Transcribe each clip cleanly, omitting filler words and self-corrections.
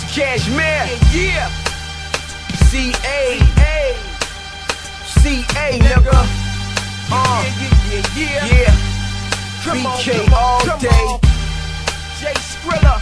CASHMERE, Yeah, CA, nigga. yeah. Come on, BK come on, all come day. on. Jay Skrilla,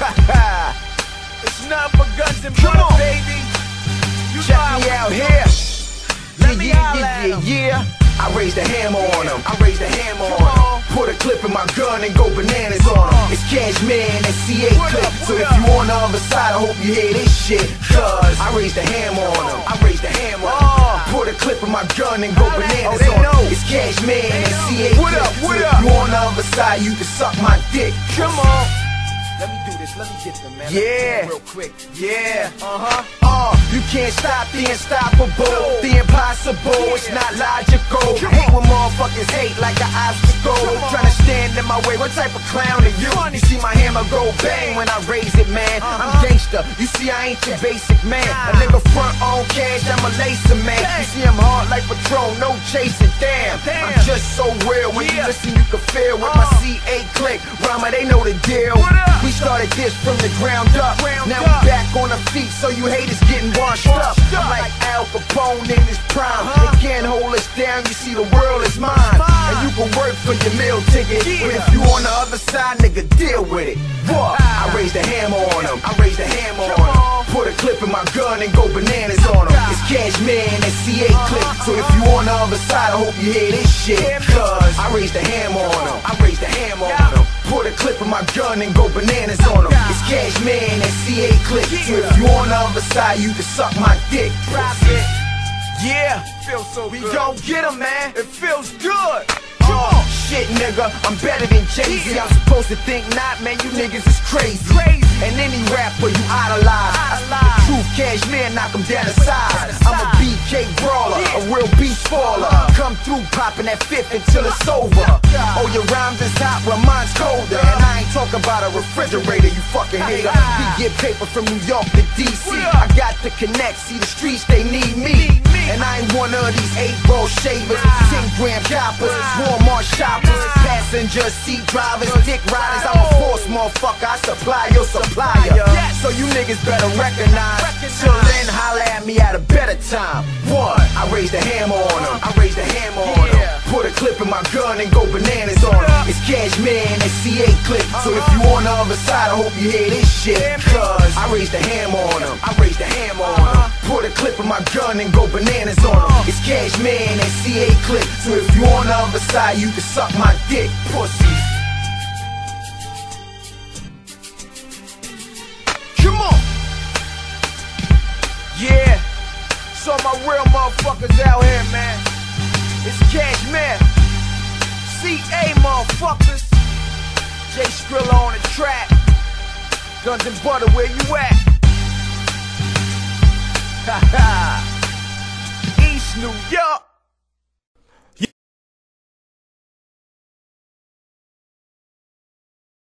it's nothing but guns and Come butter, on. baby. You Check know me how out we here. Let me holla at 'em. Yeah. I raised the hammer on him. I raised the hammer on Come him. on. Put a clip in my gun and go bananas on him. It's CASHMERE and that CA What clip. up, So what if up? you on the other side, I hope you hear this shit. Cause I raised the hammer on him. I raised the hammer on him. Put a clip in my gun and go bananas they on know. him. It's CASHMERE and that CA What clip. up, what So up? if you on the other side, you can suck my dick. Come on. Let me do this, let me get them, man. Yeah. Real quick. Yeah. Uh-huh. You can't stop the unstoppable, the impossible. It's not logical. Come Hate on. when motherfuckers hate like an obstacle. Come on. Trying to stand in my way. What type of clown are you? You see my hammer go bang when I raise it, man. I'm gangster. You see I ain't your basic man. A nigga front on cash, I'm a lacer man. You see I'm hard like Patron, no chasing. Damn. I'm just so real. When you Yeah. listen, you can feel with my CA click. Rama, they know the deal. What up? We started this from the ground up. Now up. we back on our feet, so you haters getting washed up. I'm like Al Capone in his prime. They can't hold us down, you see the world is mine. And you can work for your meal ticket. But if you on the other side, nigga, deal with it. What? I raised the hammer on him. I raised the hammer on him. Put a clip in my gun and go bananas on him. It's CASHMERE and that CA clip. So if you on the other side, I hope you hear this shit. Cause I raised the hammer on him. I raised the hammer on him. Put a clip in my gun and go bananas on him. It's CASHMERE and that CA clip. So if you on the other side, you can suck my dick. Yeah, Feels so we good. gon' get 'em, man. It feels good. Shit, nigga, I'm better than Jay-Z. Yeah. I'm supposed to think not, man. You niggas is crazy. And any rapper you idolize. The truth, CASHMERE, knock 'em down to size. I'm a BK brawler, a real beat spoiler. Come through, popping that fifth until it's over. Oh, your rhymes is hot, well mine's colder. And I ain't talking about a refrigerator, you fucking hater. We get paper from New York to DC. I got the connect, see the streets, they need me. And I ain't one of these 8-ball shavers, 10-gram choppers, Walmart shoppers, passenger seat drivers, dick riders. I'm a force, motherfucker. I supply your supplier. So you niggas better recognize. Till then, holla at me at a better time. What? I raised the hammer on him. I raised the hammer on him. Put a clip in my gun and go bananas on him. It's CASHMERE and that CA clip. So if you on the other side, I hope you hear this shit. Cause I raised the hammer on him. I raised the hammer on him. Put a clip in my gun and go bananas on him. It's CASHMERE and that CA clip. So if you on the other side, you can suck my dick, pussy. Come on. Yeah. So my real motherfuckers out here, man. It's CASHMERE. CA motherfuckers. Jay Skrilla on the track. Guns and butter, where you at? Ha ha. East New York.